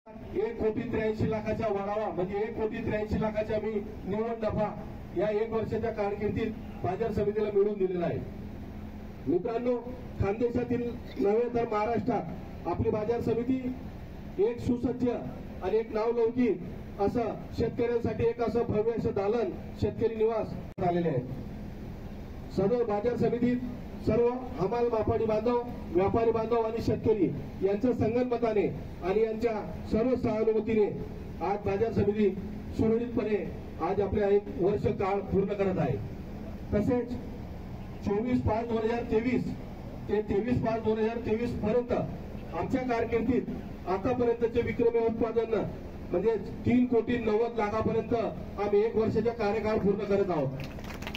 1,83,00,000चा वाढावा म्हणजे 1,83,00,000चा मी निव्वळ नफा या 1 वर्षाच्या कारकिर्दीत बाजार समितीला मिळवून दिलेला आहे। मित्रांनो, खानदेशातील नव्हे तर महाराष्ट्रात आपली बाजार समिती एक सुसज्ज आणि एक नावलौकिक असं शेतकऱ्यांसाठी एक असं भव्य असं दालन शेतकरी निवास आलेले आहे। सदर बाजार समितीत सर्व हमाल मापाडी बांधव, व्यापारी बांधव आणि शेतकरी यांच्या संगनमताने आणि यांच्या सर्व सहानुभूतीने आज बाजार समिती सुरळीतपणे आज आपल्या 1 वर्ष काळ पूर्ण करत आहे। तसेच 24/5/2023 ते 23/5/2023 पर्यंत आमच्या कारकिर्दीत आतापर्यंतचे विक्रमी उत्पादन म्हणजे 3,90,00,000पर्यंत आम्ही 1 वर्षाचा कार्यकाळ पूर्ण करत आहोत।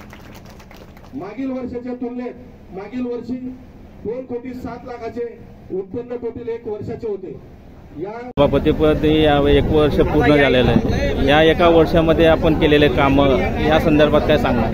मागील वर्षाच्या तुलनेत मागील वर्षी 2,07,00,000चे उत्पन्न टोटल 1 वर्षाचे होते। या सभापतीपद या 1 वर्ष पूर्ण झालेलं आहे। या एका वर्षामध्ये आपण केलेले काम या संदर्भात काय सांगणार?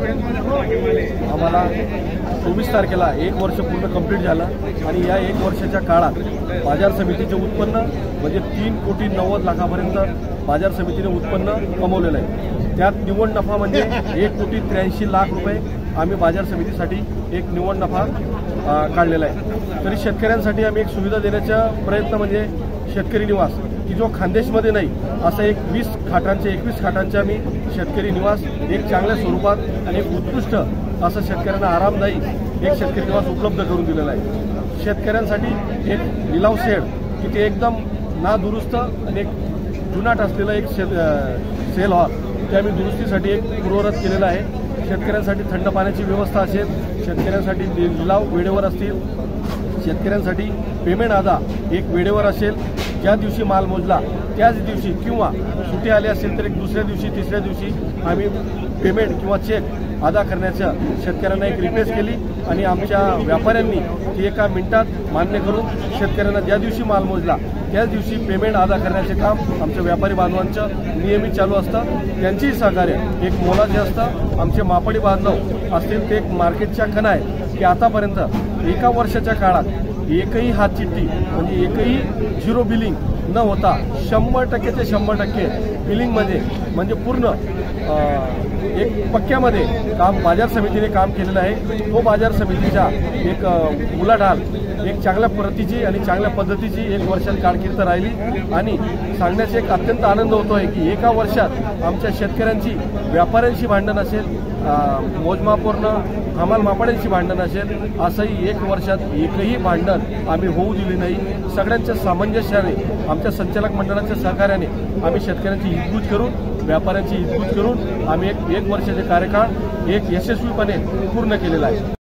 आम्हाला 24 तारखेला 1 वर्ष पूर्ण कंप्लीट झालं आणि या 1 वर्षाच्या काळात बाजार समितीचे उत्पन्न म्हणजे 3,90,00,000पर्यंत बाजार समितीने उत्पन्न कमवलेलं आहे। त्यात निव्वळ नफा म्हणजे 1,83,00,000 रुपये आम्ही बाजार समितीसाठी एक निव्वळ नफा काढलेला आहे। तरी शेतकऱ्यांसाठी आम्ही एक सुविधा देण्याचा प्रयत्न म्हणजे शेतकरी निवास की जो खानदेशमध्ये नाही असं एक 21 खाटांचे आम्ही शेतकरी निवास एक चांगल्या स्वरूपात आणि एक उत्कृष्ट असं शेतकऱ्यांना आरामदायी एक शेतकरी निवास उपलब्ध करून दिलेला आहे। शेतकऱ्यांसाठी एक लिलाव शेड की ते एकदम नादुरुस्त आणि एक जुनाट असलेलं एक सेल हॉल ते आम्ही दुरुस्तीसाठी एक पूर्वरत केलेलं आहे। शेतकऱ्यांसाठी थंड पाण्याची व्यवस्था असेल, शेतकऱ्यांसाठी लिलाव वेळेवर असतील, शेतकऱ्यांसाठी पेमेंट अदा एक वेळेवर असेल, ज्या दिवशी माल मोजला त्याच दिवशी किंवा सुट्टी आली असेल तर एक दुसऱ्या दिवशी तिसऱ्या दिवशी आम्ही पेमेंट किंवा चेक अदा करण्याच्या शेतकऱ्यांना एक रिक्वेस्ट केली आणि आमच्या व्यापाऱ्यांनी ती एका मिनिटात मान्य करून शेतकऱ्यांना ज्या दिवशी माल मोजला त्याच दिवशी पेमेंट अदा करण्याचे काम आमच्या व्यापारी बांधवांचं नियमित चालू असतं। त्यांचेही सहकार्य एक मोलाचे असतं। आमचे मापाडी बांधव असतील ते एक मार्केटच्या खणा आहे की आतापर्यंत एका वर्षाच्या काळात एकही हात चिठ्ठी म्हणजे एकही झिरो बिलिंग न होता 100% ते 100% बिलिंगमध्ये म्हणजे पूर्ण एक पक्क्यामध्ये काम बाजार समितीने काम केलेलं आहे। तो बाजार समितीचा एक उलाढाल एक चांगल्या प्रतीची आणि चांगल्या पद्धतीची 1 वर्षात कारकीर्द राहिली आणि सांगण्याचा एक अत्यंत आनंद होतोय की एका वर्षात आमच्या शेतकऱ्यांची व्यापाऱ्यांशी भांडण असेल, मोजमापवरनं हमाल मापाड्यांशी भांडण असेल, असंही 1 वर्षात एकही भांडण आम्ही होऊ दिले नाही। सगळ्यांच्या सामंजस्याने आमच्या संचालक मंडळाच्या सहकार्याने आम्ही शेतकऱ्यांची हितगुज करून व्यापाऱ्यांची हितगुज करून आम्ही एक वर्षाचे कार्यकाळ एक यशस्वीपणे पूर्ण केलेला आहे।